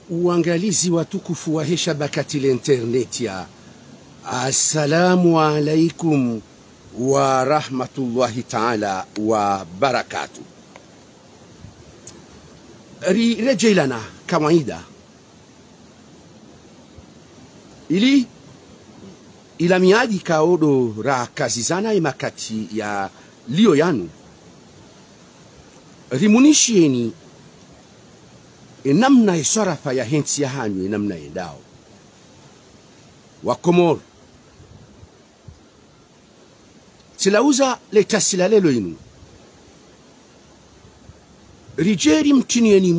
Uangalizi watukufu wa shabakati la internet ya assalamu alaikum wa rahmatullahi ta'ala wa barakatuh. Rejelana kawaida ili ila miadi kaodo ra kazi zana imakati ya lio yanu rimunishieni namna isarafa ya hensi ya hanyu namna endao wakomor tilauza letasila lelo inu rijeri mtinieni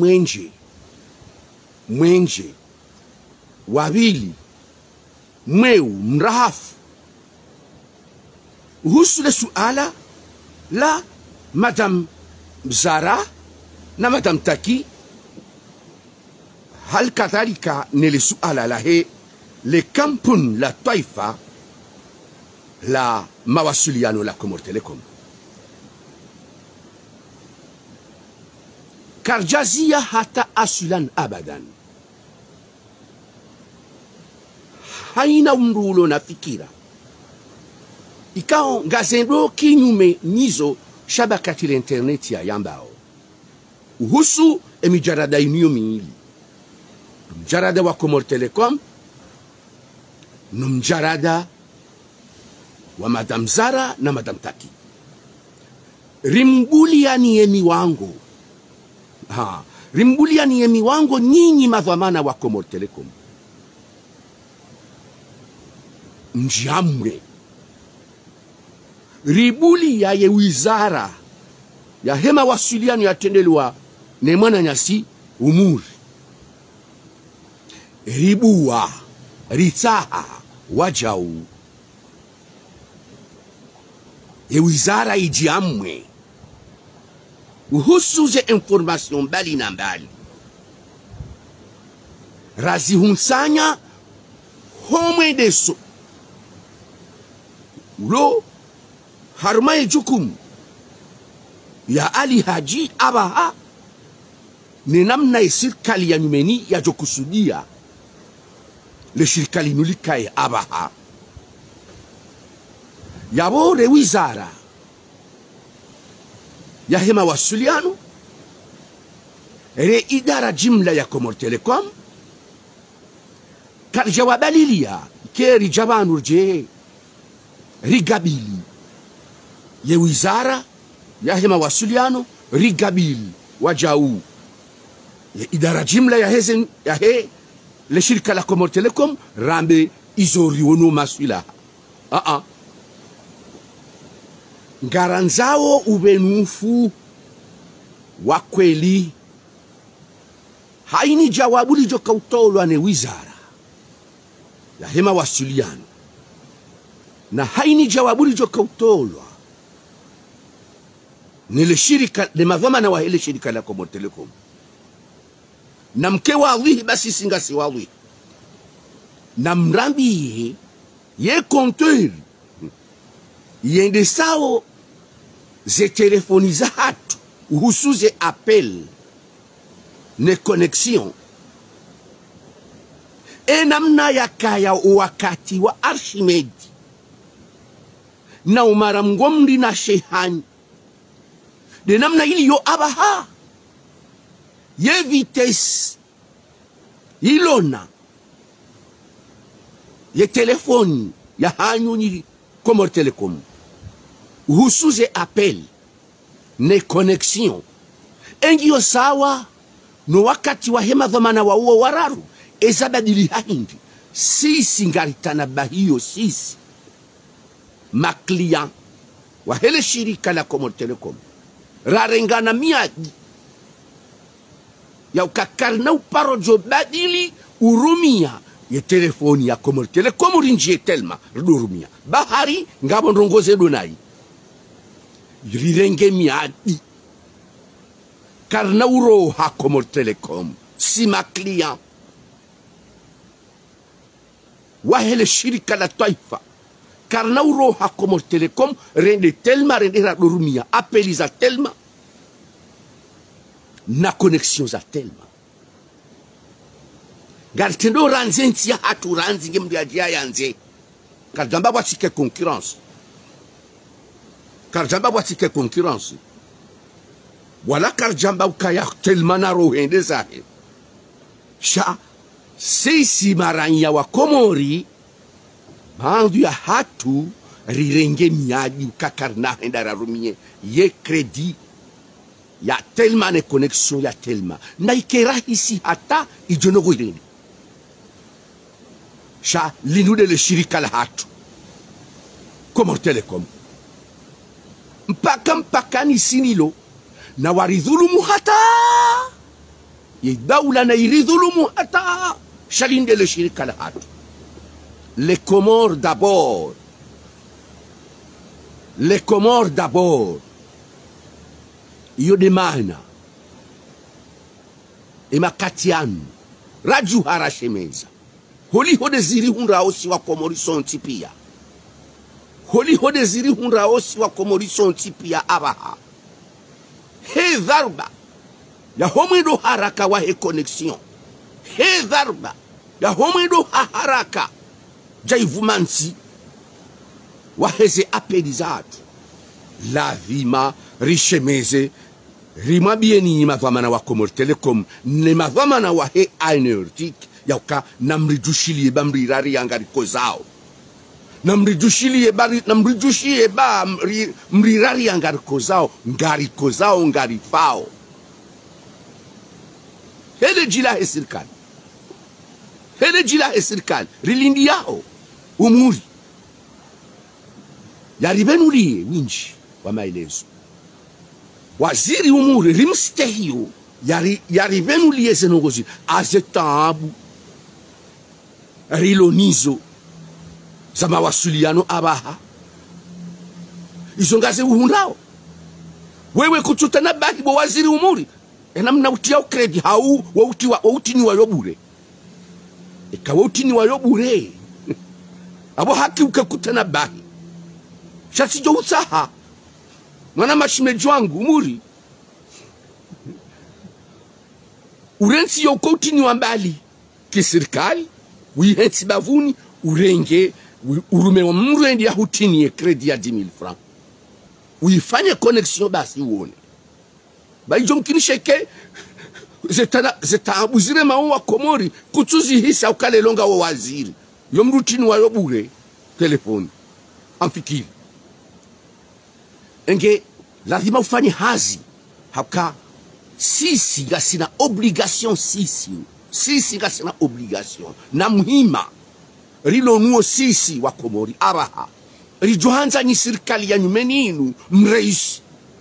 mwenje wawili mweu mrahafu husule suala la Madam Zara na Madam Taki, hal kadhalika nili suala la he le kampun la taifa la mawasiliano la Comor Telecom. Karjazia hata asulan abadan haina mrulo na fikira ikao ngazendo kinyume nizo shabakati la internet ya yambao uhusu emijarada iniyo miili mjarada wa Comor Telecom mjarada wa Madam Zara na Madam Taki rimbulia ni emi wangu rimbulia ni emi wangu nyinyi madhamana wa Comor Telecom njamwe ribuli ya ye wizara ya hema wasiliano ya tendelwa ne mwana nyasi umuri ribuwa ritaha wajau ye wizara ijiamwe uhusuze information mbali na mbali razi hunsanya homwe deso ulo harumaye jukumu ya Ali Haji Abaha ni namna ya serikali ya nyumeni ya jokusudia le serikali nulikaye Abaha yabore wizara ya hema wasiliano re idara jimla ya Comor Telecom karjawabalilia keri jabanurje rigabili ye wizara ya hema wasiliano rigabili wajau ye idara jimla ya he le shirika la Comor Telecom rambe izori wono maswila ngaranzao ubenufu wa kweli haini jawabu lijokautolwa ne wizara ya hema wasiliano na haini jawabu lijokautolwa nile shirika le madhamana wa hele shirika la Comor Telecom na mke wadhihi basi singasi wadhihi na mrambi ye konteur yende sao ze telefoniza hatu uhusuze appel ne connexion namna ya kaya wakati wa Archimedi na umara mgomri na shehani de namna ili yo Abaha ye vitesse ilona ye telefoni ya hanyu ni Comor Telecom uhusuze appel ne connexion engio sawa no wakati wa hema dhamana wa uo wararu ezabadili hindi sisi ngaritana bahiyo sisi maklian wa hele shirika la Comor Telecom rarengana miadi ya ukakarna uparojo badili urumia ye telefoni ya Comor Telecom rinjie telma rudurumia bahari ngabo ndongoze donai rirenge miadi karna uro ha Comor Telecom si maklian wa hele shirika la taifa karna uro ha Comor Telecom rende telma rende radurumia apeliza telma na connexion za telma Gartendo ranzensi ya hatu ranzi ngemdiajia yanze. Karjamba watike concurrence. Karjamba watike concurrence. Wala karjamba ukaya telmana rohende zahe. Sha sisi maranya wa Komori maandu ya hatu rirenge miadi ukakarna henda rumie ye kredi ya telma ne connexion ya telma na ikerahisi hata ijonogo ireni sha linude le shirika la hatu Comore Telecom mpaka ni sinilo na waridhulumu hata ye daula na iridhulumu hata shalinde le shirika la hatu. Les Comores d'abord. Les Comores d'abord. Iyo de mana. Ema katianu. Raju harashemeza. Holi hode ziri hunra osi wa Komori sonti pia. Holi hode ziri hunra osi wa Komori sonti pia abaha. He dharba. Ya homedo haraka wa he connexion. He dharba. Ya homedo haraka. Jaivumansi. Waheze apelizatu. La vima rishemeze. Rima bieni madhamana wa Comore Telecom. Ne madhamana wa he ainertik. Yauka namrijushili eba mrirari yangari kozao. Namrijushili eba mrirari yangari kozao. Ngari fao. Hele jila he sirkani. Hele jila esirkali. Rilindi yao. Umuri. Yaribenulie winji wa maelezo. Waziri umuri rimstehio. Yaribenulie zenongozi. Azetabu. Rilonizo. Zama wasuliano abaha. Izongaze uhundao. Wewe kututana baki bo waziri umuri. Enamna utia ukredi hau wauti ni wayobure. Ekawauti ni wayobure. Abo haki ukakutana bahi. Shasijo utaha. Mwana mashimeji wangu umuri. Urensi yokouti ni wambali. Kisirikali. Wihensi bavuni. Urenge. Urume wa mrendi ya hutini ye kredi ya 10,000 francs. Uifanye connexion basi uone. Baijo mkinisheke. Zeta abuzire mawa wa Komori. Kutuzi hisa ukale longa wa waziri. Yomrutini wa yobure. Telefoni. Amfikiri. Enge. Lazima ufanye hazi. Haka. Sisi gasina obligation sisi. Sisi gasina obligation. Na muhima. Rilo nuo sisi wa Komori. Abaha. Rijohanza ni sirikali ya nyumeninu. Mreisi.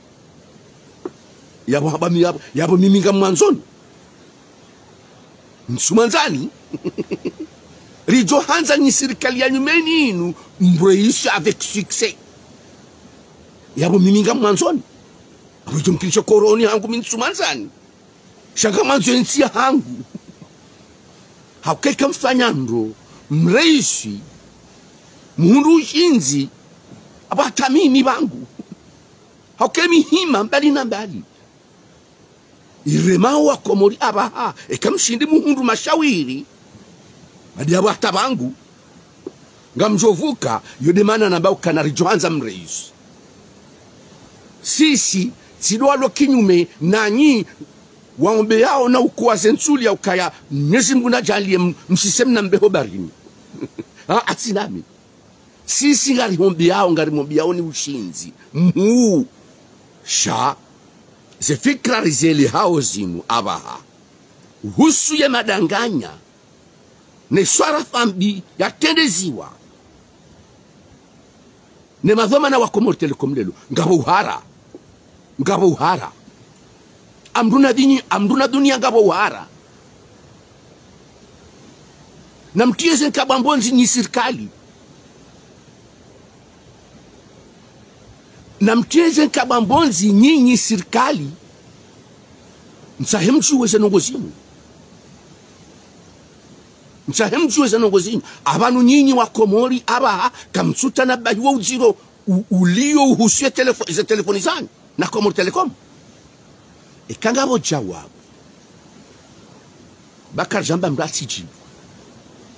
Yabo miminga mwanzoni. Nsumanzani. Rijohanza ni sirikali ya nyumeninu. Mreisi avec succès. Yabo miminga mwanzoni. Rijo mkilisha koroni hangu minsumanzani. Shanga mwanzoni siya hangu. Haukeka mfanyandro. Mreisi. Muhundu ushinzi. Abatamimi bangu. Haukemi hima mbali na mbali. Iremao wa Komori abaha. Ekamshindi muhundu mashawiri. Hadi abu atabangu. Ngamjovuka. Yodemana nambao kanari Johanza mreisi. Sisi. Sidoalo kinyume. Nanyi. Waombe yao na ukuwa zensuli ya ukaya. Mwenyezi Mungu na jali msisemu na mbeho barini. Atinami. Sisi ngari hombi yao ni ushinzi. Muu. Sha. Ze fikra rizeli hao zinu abaha. Husu ye madanganya. Ne swara fambi ya tendeziwa. Ne madhomana wa Comore Telecom lelo. Ngabo uhara. Amduna dunia ngabo uhara. Na mtieze nkabambonzi ni sirikali. Na mtieze nkabambonzi nyinyi sirikali. Msahemchu weze nongozimu. Abanu nyinyi wa Komori abaha kamsuta na bahiwa uziro ulio uhusuye telefoni zanyu na Comore Telecom. Ekangabo jawabu. Bakar jamba mrati jibu.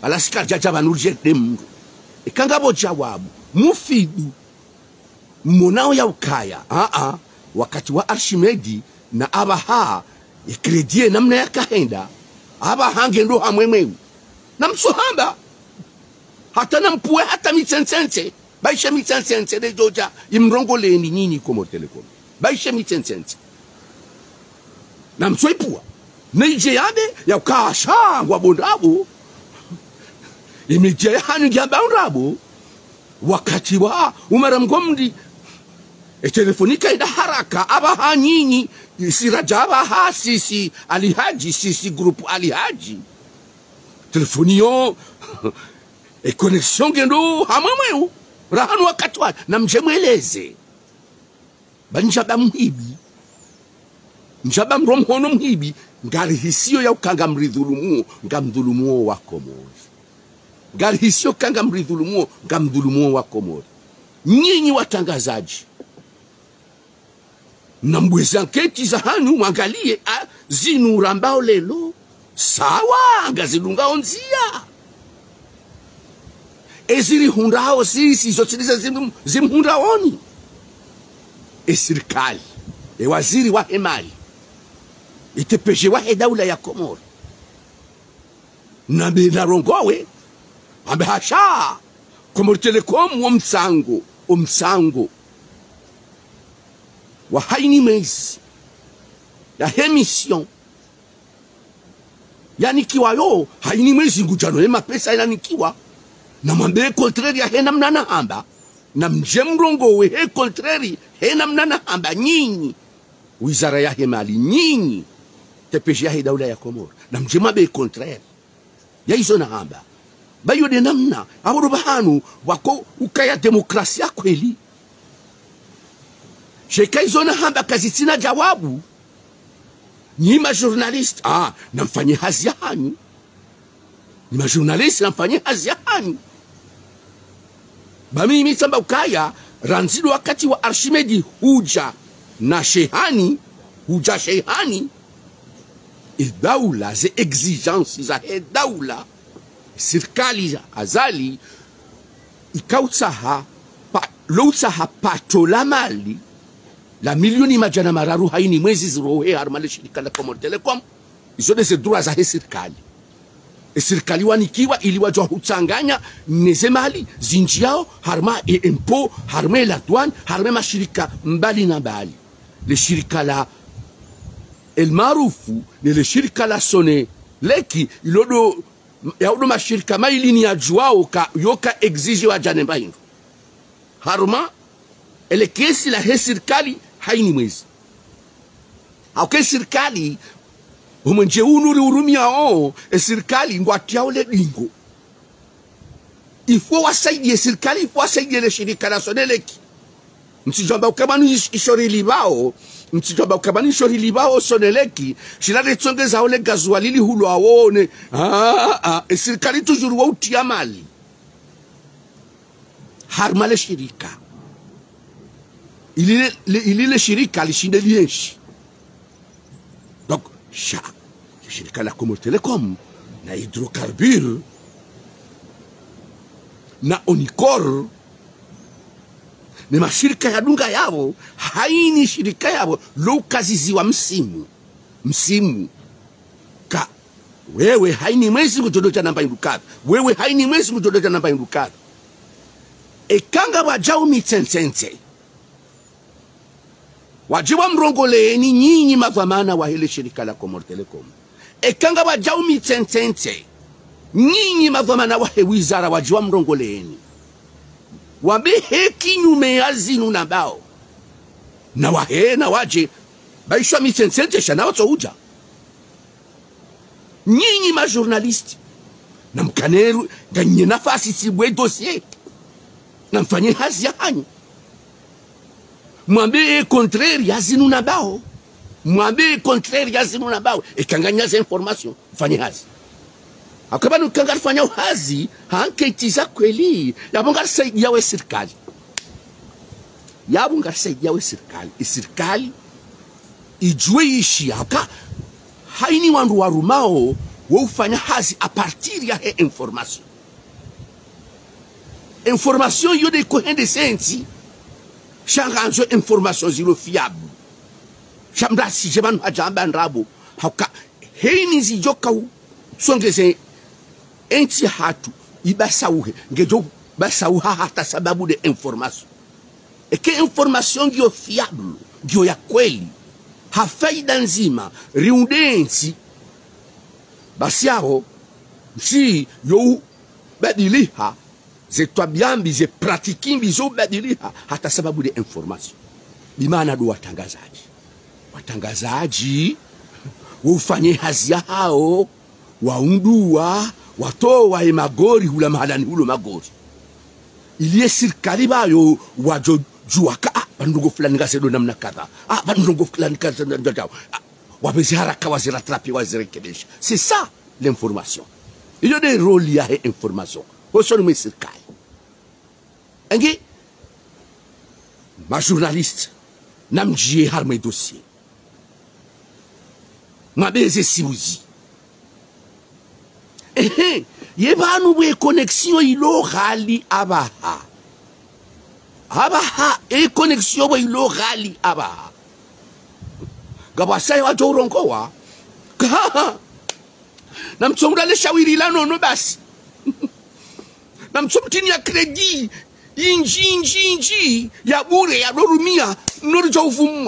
alasikari jajaba nurje demru ikanga bo jawabu mufidu monao ya ukaya wakati wa Arshimedi na abaha ikredie namna ya kahenda abaha ngendo hamwemwe na msuhamba hata nampue hata mitsensense baisha mitsensense de joja imrongoleni nyinyi Comores Telecom baisha mitsensense na msoipua nije yabe ya ukasha wabondabo imejea hanu gyambaundrabo wakati wa umara mgomdi telefonika ida haraka abaha nyinyi sirajaba ha sisi alihaji sisi grupu alihaji telefoniyo connexion gendo hamwemweu rahanu wakati wa na mjemweleze banjaba mhibi njaba mromhono mhibi ngari hisio ya ukanga mridhulumu ngamdhulumu wa Comores ngari hisio kanga mridhulumu ngamdhulumu wa Comores nyinyi watangazaji na mbweza nketi za hanu mwangalie zinu rambao lelo sawa ngazilunga onzia eziri hundao sisi zotiliza zimhundaoni serikali waziri wa hemali itepeje wa daula ya Comores na binarongowe abehasha Comores Telecom omsango wa haini mezi ya hemission yanikiwa yo haini mezi ngujano hema pesa yanikiwa na mwambie contraire ya hena mnana hamba na mjemrongo we he contraire hena mnana hamba nyinyi wizara ya hemali nyinyi tepeje ya daula ya Comores na mjemabe contraire ya hizo na hamba bayo de namna aboro bahanu wako ukaya demokrasia kweli shekaizona hamba kazi sina jawabu nyima journalist namfanyie hazi hanyu nyima journalist namfanyie hazi hanyu bamimi samba ukaya ranzido wakati wa Arshimedi huja na shehani daula ze exigence za daula serikali azali ikautsaha loutsaha pato la mali la milioni majana mararu haini mwezi zirohe harmale shirika la Comores Telecom izo de droits za serikali serikali wanikiwa ili wajua huchanganya neze mali zinji yao harma impo harma la douane harma mashirika mbali na mbali le shirika la el marufu ni le shirika la sone leki ilodo yaudo mashirika mailini ya juao yoka exige wa janemba hindu harma ele kesi la serikali haini mwezi auke serikali umenje unuri urumia serikali ngwatia ole dingo ifo wasaidie serikali ifo wasaidie le shirika nationale ki msijomba ukabanu ishori libao soneleki shirade tsongeza ole gazualili hulo awone serikali tujuru wa utia mali harmale shirika ilile shirika lishinde lienshi donc shirika la Comores Telecom na hydrocarbure na Onicor ni mashirika ya dunga yao haini shirika yao lokaziziwa msimu ka wewe haini mwezi kujodoja namba indukado wewe haini mwezi kujodoja namba indukado ekanga wajao mitsensense wajiwa mrongoleni nyinyi mavamana wa hele shirika la Comores Telecom ekanga wajao mitsensense nyinyi mavamana wa he wizara wajiwa mrongoleni wabe heki nyume ya zinu na bao na wahe na waje baishwa mitsensense shana wato uja nyinyi ma journalisti na mkaneru ganye nafasi sibwe dossier na mfanye hazi ya hanyu mwambe contraire ya zinu na bao ekanganya za information mfanye hazi akabanu kangar fanya hazi hanketiza kweli yabonga saidia we serikali serikali ijue ishi aka haini wandu warumao ufanya hazi a partir ya he information. Information yo de kohende sensi changanzo information zilo fiable. Shamda si jemanu hajamba nrabo hauka heini zijoka songeze enti hatu ibasauhe ngejo basauha hata sababu de information. Eke information gyo fiable gyo ya kweli hafaida nzima riundensi basi yao si yo badiliha ze twabiambi ze pratikimbi zo badiliha hata sababu de information. Bimana do watangazaji ufanye hazi hao waundua watoa magori hula mahalani hulo magori iliye sirikali bayo wajojuaka bandungo fulani kasedo namna kadha bandungo fulani kasedo ndajao wabezi haraka waziratrapi wazirekebisha. C'est ça l'information. Il y a des rôles liés à l'information. Au mes sirikali engi ma journaliste namjie harme dossier mabeze sibuzi yebanu bwe connexion ilo gali abaha e connexion bwe ilo gali abaha gabasai wajo urongowa namtsomda le shawiri la nono basi namtsomtini ya credit inji ya bure ya dorumia nori cha uvumwa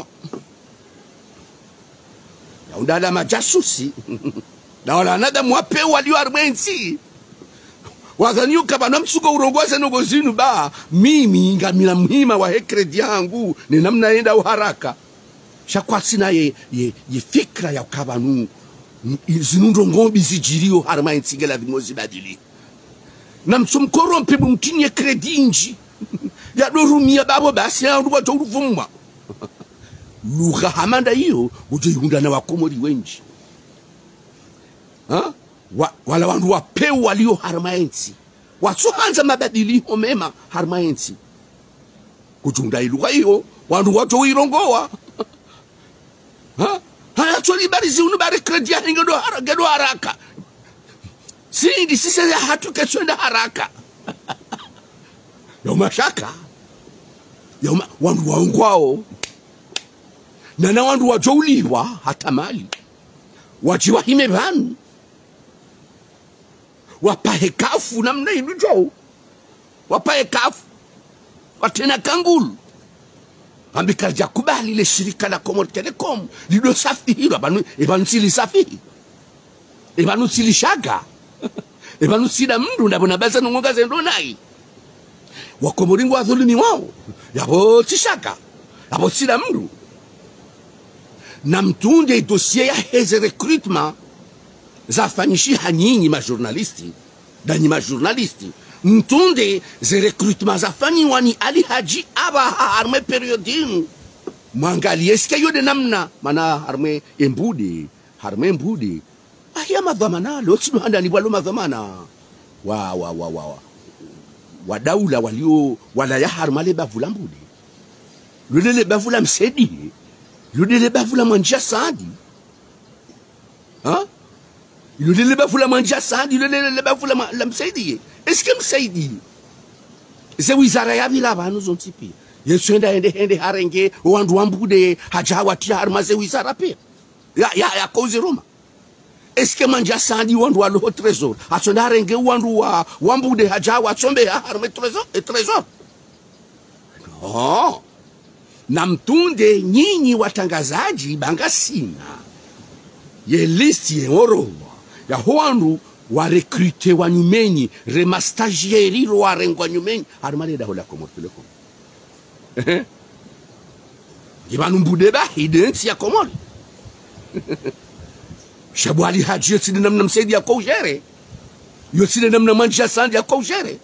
ya undala majasusi na wala nada mwape walio armensi wazanyuka bana msuko urongoza nogo zinu ba mimi ngamila mhima wa he credit yangu ni namna enda uharaka shakwasi na ye fikra ya kabanu zinundo ngombi zijirio harmensi ngela dimozi badili na msumkorompe bumtinye credit inji ya dorumia babo basi ya nduwa churuvumwa lugha hamanda hiyo ujoyunda na wakomori wenji wala wandu wapeu walio harmaensi wasuhanza mabadiliko mema harmaensi kujunda ilugha hiyo wandu wacho irongoa haya choli bari ziunu bari credit ya gedo haraka sindi sisi ya hatu keswenda haraka yoma shaka yoma wandu waungwao na wandu wajouliwa hata mali wajiwa hime banu wapahe kafu namna ilujo wapahe kafu watena kangulu ambika jakubali le shirika la Comores Telecom lido safi hilo ebanu sili safi ebanu sili shaga ebanu sida mndu ndabona baza nungonga zendo nai wakomoringo wadhulumi wao yabo tishaka yabo sida mndu na mtunde dossier ya heze recruitment zafanyishi hanyinyi majournalisti dani majournalisti mtunde ze recruitment zafanyiwa ni Ali Haji aba arme periodinu mwangali eske yode namna mana arme embude harme embude ahia madhamana lotino handa ni walo madhamana wa daula walio wala ya harmale bavula mbude lule bavula msedi lule bavula manja sadi lule bavula manja sadi lule bavula la msedi eske msedi ze wizara ya bila banu zontipi yeswenda ende harenge wandu wambude hajawa tia harmaze wizara pe ya kozi Roma eske manja sadi wandu wa lo trésor asonda harenge wandu wa wambude hajawa chombe harme trésor na mtunde nyinyi watangazaji bangasina ye listi ye oro ya hoandu wa recruter wa nyumenyi rema stagiaire ro wa rengwa nyumenyi harmale da hola Comores Telecom gibanu mbude ba hidensi ya Comores shabu Ali Haji yotside namna msedi ya koujere yotside namna manja sandi ya koujere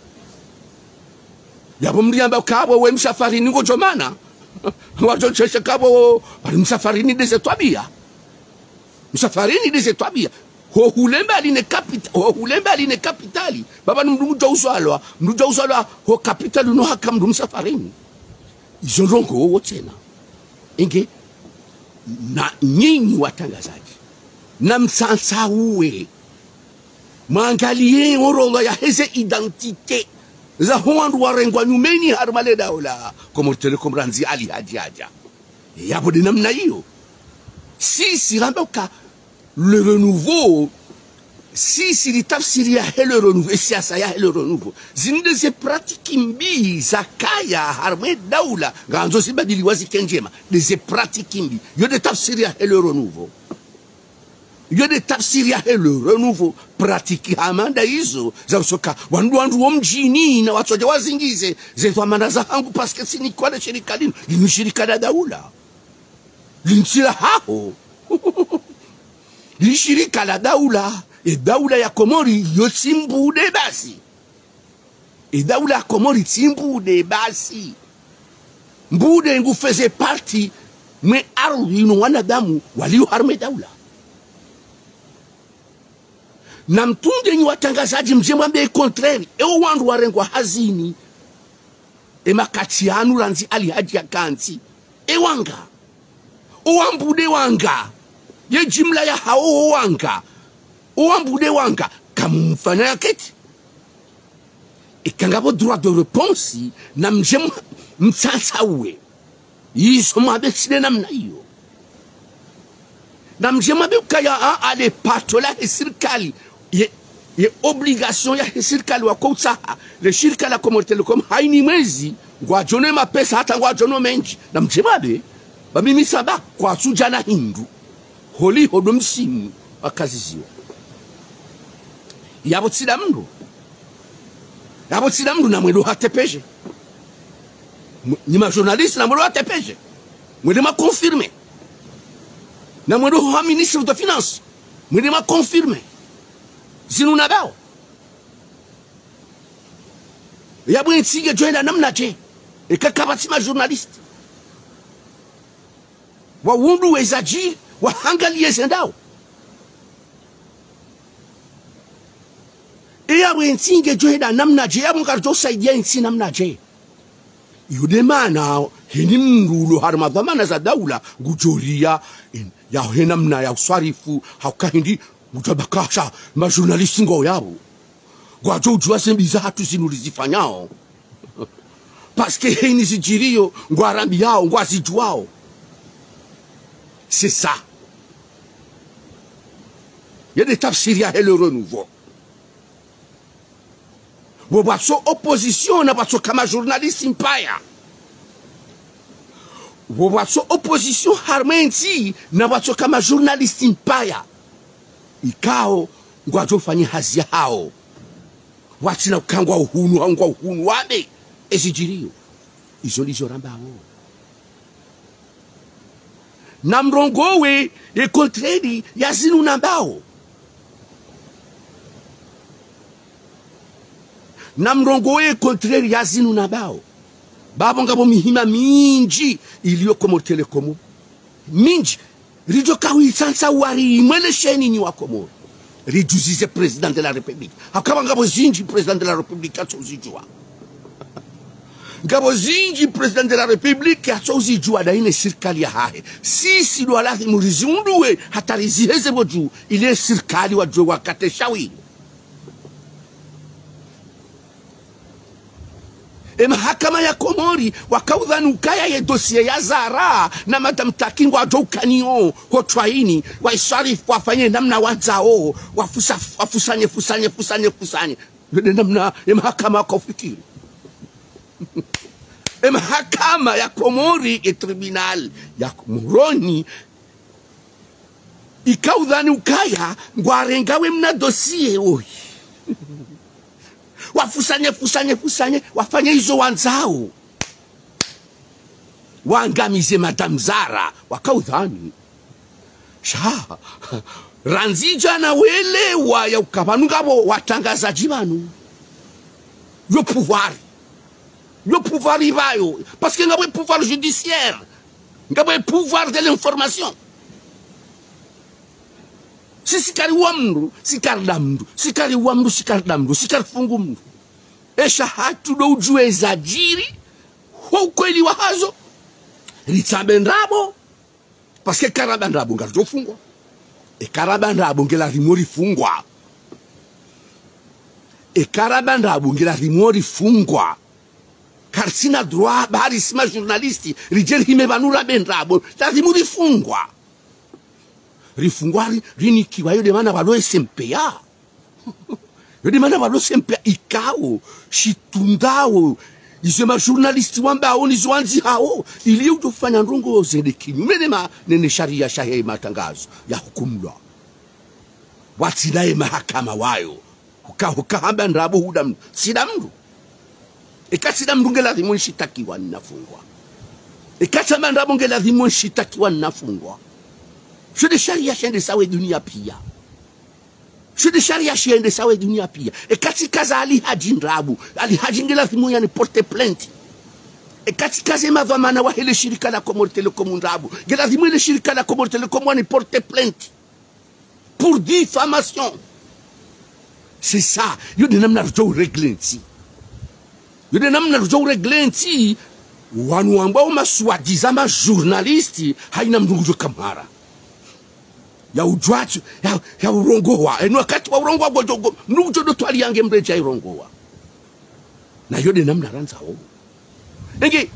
yabo mriamba kabo we msafari ningo jomana wajochesha kabo bali msafarini deze twabia msafarini deze twabia ho hulemba aline kapitali baba mndu jawsalwa ho kapitali no hakamdu msafarini izonrongo wo tena inge na nyinyi watangazaji na msansa uwe mangalie orolo ya heze identite za huandu warengwa nyumeni harmale daula Comores Telecom ranzi ali hajaja yabo de namna hiyo si ramboka le renouveau si litafsiri ya le renouveau siasa ya le renouveau zinde ze pratique mbi zakaya harme daula ganzo sibadili wazi kenjema de pratique mbi yo de tafsiri ya le renouveau yo de tafsiri ya le renouveau pratique amanda hizo za soka wandu womjini na watoja wazingize zetu amanda za hangu paske sini kwa shirika lino ni shirika la daula linchira hao ni shirika la daula e daula ya Komori yo simbude basi e daula ya Komori simbude basi mbude ngu feze parti me ardhi ino wanadamu walio harme daula na mtunde nyi watangazaji mjemwambie contraire eo wandu warengwa hazini makati yanu ranzi ali haji ya kanzi wanga uambude wanga ye jimla ya hao wanga uambude wanga kamufana yaketi ikangabo droit de réponse na mjem mtsatsa uwe yiso mabeside namna hiyo na mjem abukaya ale patola serikali ye obligation ya serikali wa koutsa le shirika la Comores Telecom haini mwezi ngwa jone mapesa hata ngwa jono menji na mjemabe bamimi saba kwa sujana hindu holi hodomsimu akazizio yabo tsida mndu na mwelo hatepeje ni ma journaliste na mwelo hatepeje mwelo ma confirmer na mwelo ha ministre de finance mwelo ma confirmer zinu na bao yabo ntsige joina namna je ekakabati ma journaliste wa wundu wezaji wa hangalie zendao yabo ntsige joina namna je yabo ngarjo saidia ntsi namna je yudemana hini mndulo harma dhamana za daula gujoria ya henamna ya uswarifu haukahindi utabakasha ma journaliste ngo yabo gwajo ujua sembiza hatu zinulizifanyao parce que hini zijirio ngwarambi yao ngwazijuao c'est ça il y a des tafsiri ya le renouveau wabaso opposition na baso kama journaliste mpaya wabaso opposition harmenti na baso kama journaliste mpaya ikao ngwajo fanya hazi hao watina ukangwa uhunu wabe esijirio izolizo rambao na mrongowe e contraire ya zinu nambao na mrongowe e contraire ya zinu nambao babo ngabo mihima minji iliyo Comores Telecom minji rijo kawi sansa wari mwele sheni ni wa Komori rijuzize president de la République akaba ngabo zinji president de la République atsozijwa ngabo zinji president de la République atsozijwa daine serikali ya hahe sisi do alahi murizunduwe hatariziheze boju ile serikali wa jowa kateshawi mahakama ya Komori wakaudhani ukaya ye dossier ya Zara na madam Takingo ajoukaniyo hotwaini waisarifu wafanye namna wazao wafusanye namna mahakama ya kufikiri mahakama ya Komori tribunal ya Moroni ikaudhani ukaya ngwarengawe mna dossier oi wafusanye wafanye hizo wanzao wangamize madam Zara wakaudhani ranzija na welewa ya ukabanu ngabo watangazaji banu yo pouvoir ibayo parce que ngabo pouvoir judiciaire ngabo pouvoir de l'information sikari wamru sikari fungu mndu esha hatu do ujue zajiri ukweli wa hazo ritsabe ndrabo parce que karaba ndrabo ngarjo fungwa ekarabanda bongela rimori fungwa ekarabanda bongela rimori fungwa karsina droit bari sima journalisti rijeri hime banura bendrabo la rimori fungwa rifungwa rinikiwa yo demana balo SMPA yo demana balo SMPA ikao shitundao isema journalisti wamba aoni zwanzi hao ili utofanya ndongo zende kinyume na nene sharia shahe matangazo ya hukumla watilaye mahakama wayo hukahamba ndrabo hudam sidamdu ekatida mdungela rimon shitakiwa nafungwa ekatama ndrabo ngela rimon shitakiwa nafungwa shode sharia shende sawe dunia pia shode sharia shende sawe dunia pia ekatika za ali haji ndrabu ali haji ngela rimon yani porte plainte ekatika zema dhamana wa hele shirika la Comores Telecom ndrabu ngela rimon le shirika la Comores Telecom yani porte plainte pour diffamation. C'est ça. Yo de namna rjo reglenti. Yo de namna rjo reglenti. Wanu ambao maswadizama journalisti haina mdungujo kamara. Ya ujwachu ya urongowa. Enu wakati wa urongowa bojogo mdungujo do twali yange mreja urongowa. Na yo de namna ranza ho. Nge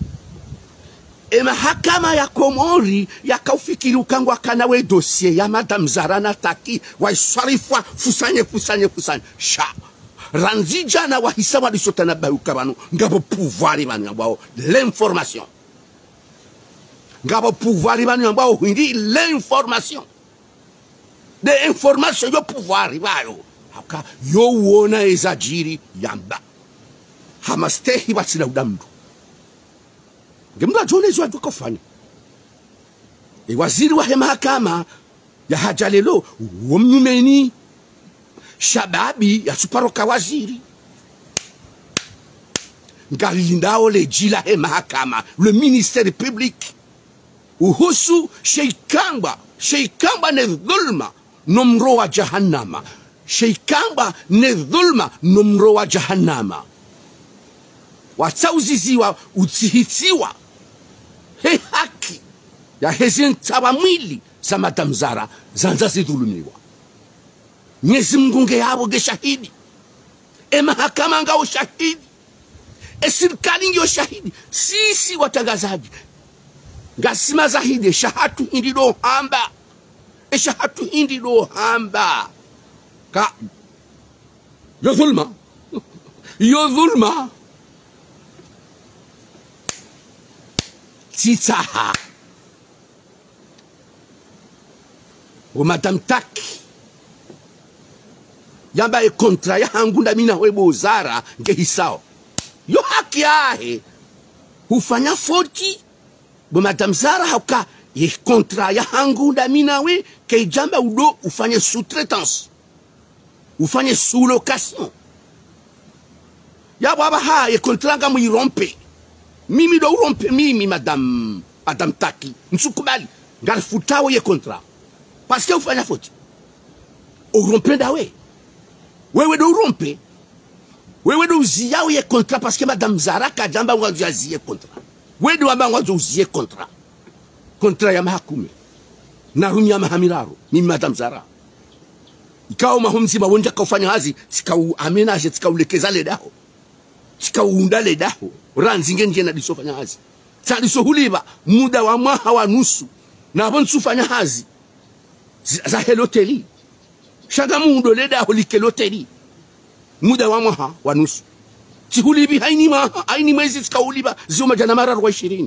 mahakama ya Komori yakaufikiri ukangwa kanawe dossier ya Madame Zahra Nataki waiswarifwa fusanye sha ranzija na wahisama disotana bayuka banu ngabo pouvoir banu ngabo l'information ngabo pouvoir banu ngabo hindi l'information de information yo pouvoir bayo haka yo wona ezajiri yamba hamastehi batsina udamdu ngemda jone zwa tukofanya waziri wa mahakama ya hajalelo womnumeni shababi ya suparoka waziri ngalindao lejila mahakama le ministère public uhusu sheikamba ne dhulma nomro wa jahannama sheikamba ne dhulma nomro wa jahannama watsauziziwa utsihitiwa he haki ya hezentaba mwili za Madame Zahra zanza zidhulumiwa Mwenyezi Mungu nge yabo ge shahidi mahakama ngao shahidi serikali ndio shahidi sisi watangazaji ngasima zahidi shahatu indilo hamba shahatu indilo hamba ka yo dhulma titaha o Madame Taki yamba kontra ya hangunda mina webo Zahra nge hisao yo haki yahe hufanya foti bo Madame Zahra hauka ye kontra ya hangunda mina we ke jamba udo ufanye sous-traitance ufanye sous-location ya baba ha ye kontra nga muirompe mimi do urompe mimi Madame Taki nsukubali ngalifutawo ye kontra parce que ufanya foti urompe dawe wewe do urompe wewe do uziyawo ye kontra parce que Madame Zahra kajamba ngwazo aziye kontra wewe do amba ngwazo uziye kontra ya mahakume na rumia mahamiraro mimi Madame Zahra ikao mahomzi mawonja kufanya hazi sikau amenaje sikaulekeza ledaho sikaunda ledaho ranzinge njena disofanya hazi saliso huliba muda wa mwaha wa nusu na bonsu fanya hazi za heloteli shaga mundo ledaho likeloteli muda wa mwaha wa nusu sihulibi haini mwezi sikauliba zuma jana mara 20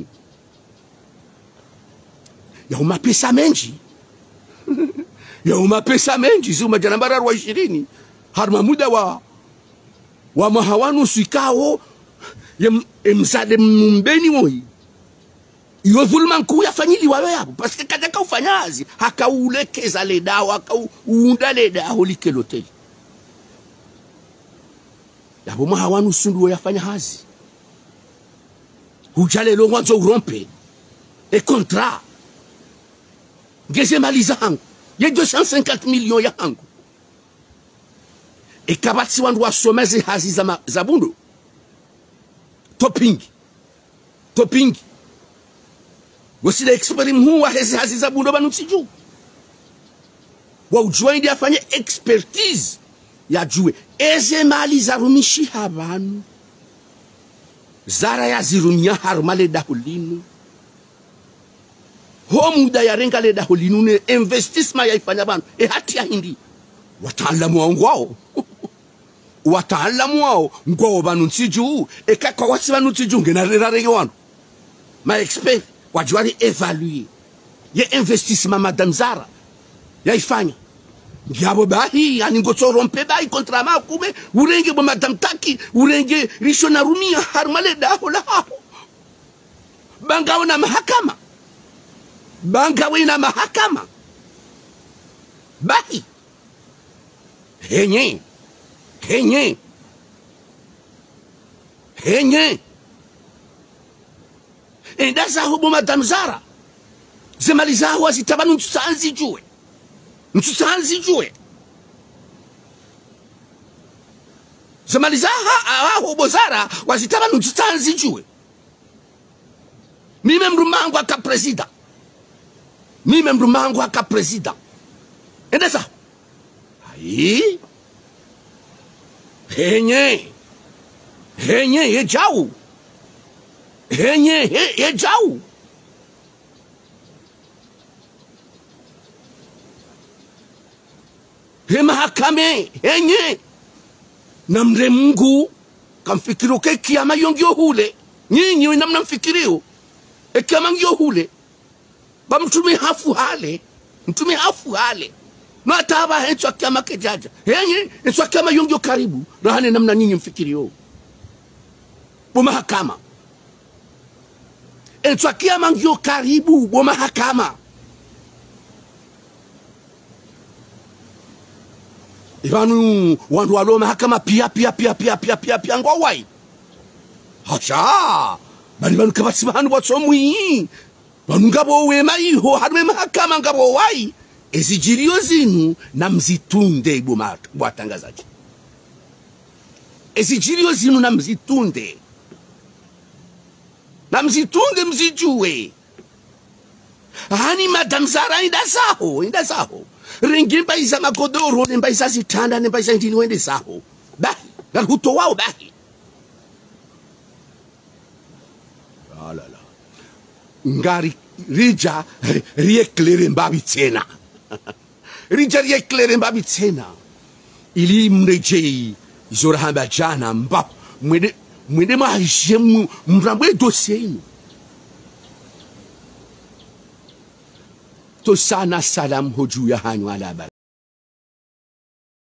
ya umapesa menji ya umapesa menji zuma jana mara 20 harma muda wa mwaha wa nusu ikao msade mbeni moi iyo dhulma nkuu yafanyili wawe hapo parce que kataka ufanyazi hakaulekeza le dawa hakauunda le dawa likeloteli yabo mahawanu sundu yafanya hazi hujale lo mwanzo urompe et contrat ngeze maliza hangu ye 250 millions ya hangu e kabati wandu wasomeze hazi za bundu topping wasile experim huwa hezi hazi za bundo banu siju wa ujua ndi afanye expertise ya jue eze mali za rumishi habanu zara ya zirumia harumale dahulinu ho muda ya renga le dahulinu ne investissement ya ifanya banu hati ya hindi wataalamu wao ngwao wataalamu wao ngwao banu nsiju kwa wasi banu nsiju ngena rege wanu ma expert wajuari evaluer ye investissement madame Zara ya ifanya ndiabo bahi yani ngoto rompe bahi kontra ma kume urenge bo madame Taki urenge risho na rumia harumale dahola bangawe na mahakama bangawe na mahakama bahi henye enda sahubo madame Zara zemaliza hawa zitabanu ntusanzi jue zemaliza hawa Zara wazitabanu ntusanzi jue mime mrumangu aka presida enda sahu hai henye yejau he mahakame henye na mre Mungu kamfikiro ke kiama yongyo hule nyinyi namna mfikirio kiama yongyo hule ba mtume hafu hale na taba hencho kiama kejaja henye hencho kiama yongyo karibu rahane namna nyinyi mfikirio bo mahakama hencho kiama yongyo karibu bo mahakama Ibanu wandu walo mahakama pia ngwa wai hasha bali banu kabati bahanu watsomwi banu ngabo wema iho harume mahakama ngabo wai ezijirio zinu na mzitunde ibo watangazaji ezijirio zinu na mzitunde mzijue hani madame Zara inda saho ringi mbaisa makodoro ne mbaisa sitanda ne mbaisa ndini wende saho bahi garuto wao bahi la ngari rija rieclaire mbabi tena ili mreje izora hamba jana mba mwende mahishemu mrambwe dossier to sana salam hoju ya hanyu ala